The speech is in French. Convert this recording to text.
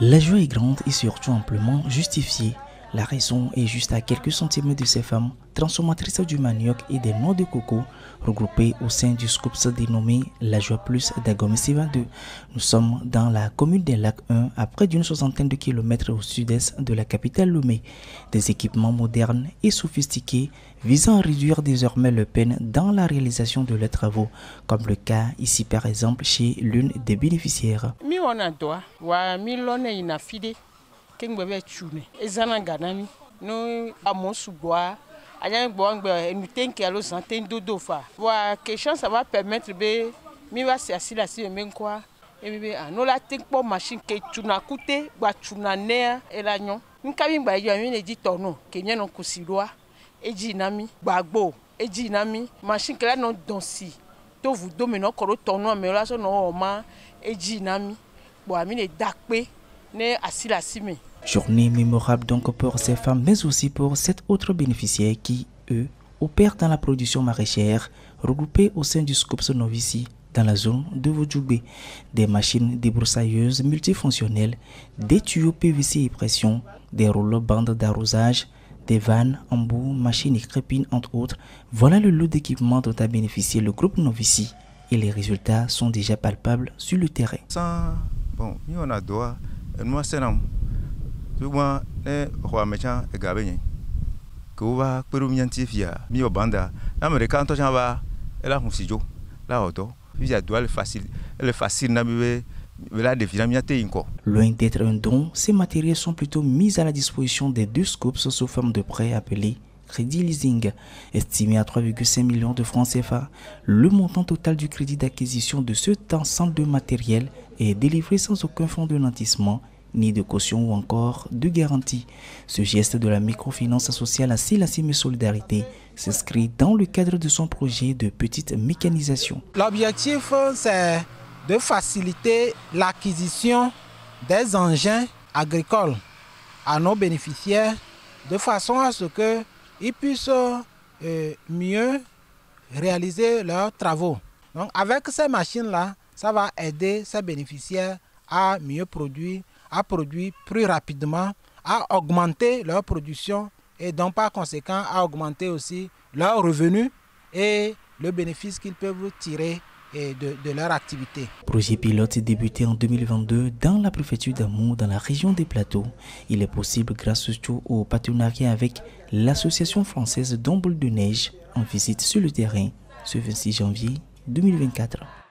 La joie est grande et surtout amplement justifiée. La raison est juste à quelques centimètres de ces femmes, transformatrices du manioc et des noix de coco, regroupées au sein du SCOPS dénommé La Joie Plus d'Agomessi 22. Nous sommes dans la commune des Lacs 1, à près d'une soixantaine de kilomètres au sud-est de la capitale Lomé. Des équipements modernes et sophistiqués visant à réduire désormais leur peine dans la réalisation de leurs travaux, comme le cas ici par exemple chez l'une des bénéficiaires. King bebe chune ezana ganami no amosu bois anya ngbe nous tenki alo santen dodo fa wa question ça va permettre be mi va si la si men quoi et bebe no la think po machine ke tuna coûter ba tuna ne e la nyon nkabi ngba yo mi ne di tono ke nyen no kusilwa eji nami gbagbo eji nami machine ke la no donsi to vous domino koro tono me la so no ma eji nami bo ami ne dakpe. Journée mémorable donc pour ces femmes, mais aussi pour sept autres bénéficiaires qui, eux, opèrent dans la production maraîchère, regroupés au sein du SCOPS Novici, dans la zone de Vodjoubé. Des machines débroussailleuses multifonctionnelles, des tuyaux PVC et pression, des rouleaux bandes d'arrosage, des vannes, embouts, machines et crépines, entre autres. Voilà le lot d'équipements dont a bénéficié le groupe Novici. Et les résultats sont déjà palpables sur le terrain. Bon, on a droit. Nous sommes souvent les rois méchants et gabéniens. Que vous va permettre de banda. L'Américain, quand on va, elle a un studio, là, auto. Puis il doit le facile, Loin d'être un don, ces matériels sont plutôt mis à la disposition des deux SCOPS sous forme de prêt appelé crédit leasing. Estimé à 3,5 millions de francs CFA, le montant total du crédit d'acquisition de cet ensemble de matériel est délivré sans aucun fonds de nantissement, ni de caution ou encore de garantie. Ce geste de la microfinance sociale à Silasime Solidarité s'inscrit dans le cadre de son projet de petite mécanisation. L'objectif, c'est de faciliter l'acquisition des engins agricoles à nos bénéficiaires de façon à ce qu'ils puissent mieux réaliser leurs travaux. Donc avec ces machines-là, ça va aider ces bénéficiaires à mieux produire, à produire plus rapidement, à augmenter leur production et donc par conséquent à augmenter aussi leurs revenus et le bénéfice qu'ils peuvent tirer de leur activité. Projet pilote débuté en 2022 dans la préfecture d'Amou, dans la région des Plateaux. Il est possible grâce surtout au partenariat avec l'association française d'Ombre de Neige en visite sur le terrain ce 26 janvier 2024.